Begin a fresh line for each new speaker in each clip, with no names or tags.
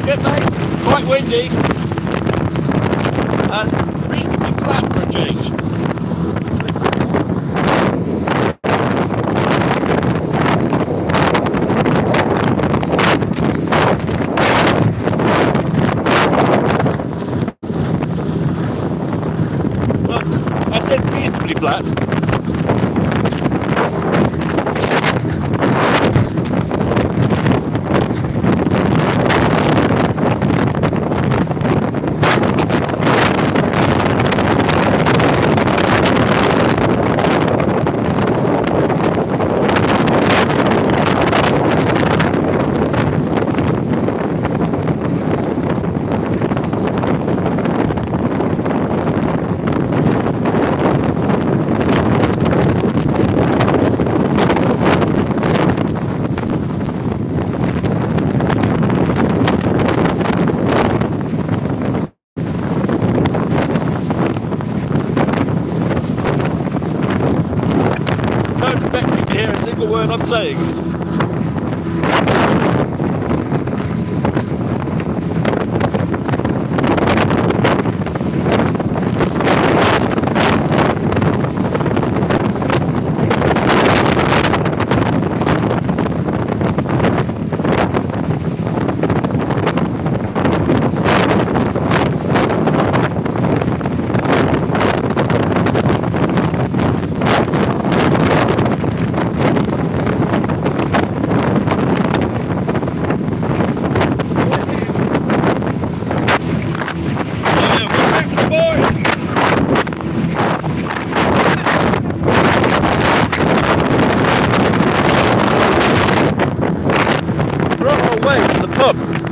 Shipmates, quite windy and reasonably flat for a change. Well, I said reasonably flat. Don't expect me to hear a single word I'm saying. Pub.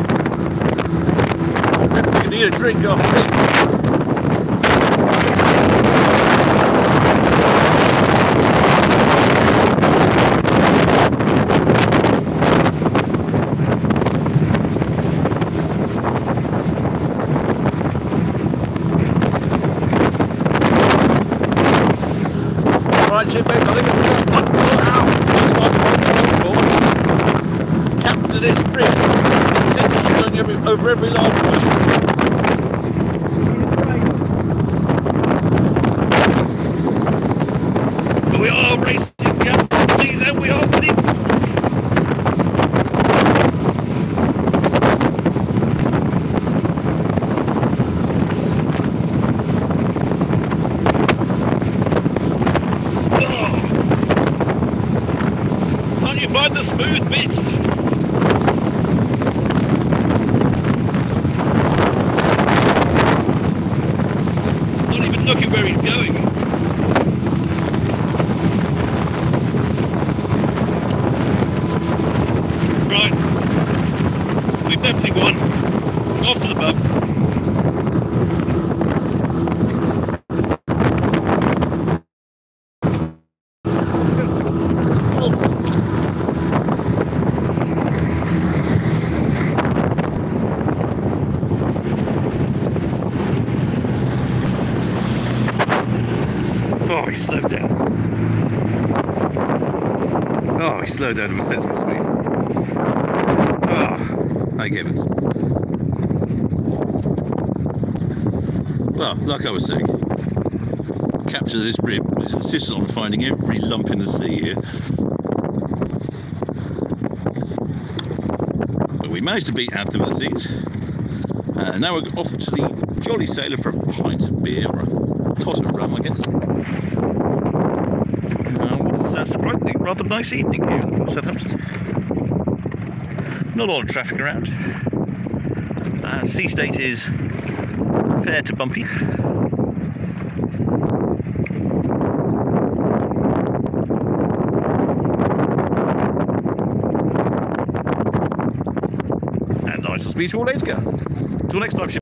You need a drink after this. Right, shipmates, I think it's captain of this bridge. Over every large wave. But we are racing down the seas and we are winning. Oh. Can't you find the smooth bit? Look at where he's going. Right, we've definitely won. Off to the pub. Oh, he slowed down. Oh, he slowed down to a sensible speed. Oh, thank heavens. Well, like I was saying, the captain of this rib is insistent on finding every lump in the sea here. But we managed to beat Anthem of the seas. Now we're off to the Jolly Sailor for a pint of beer, or a tot of rum, I guess. What's surprisingly rather nice evening here in Southampton. Not a lot of traffic around. Sea state is fair to bumpy. And nice to speak to you all later. Till next time.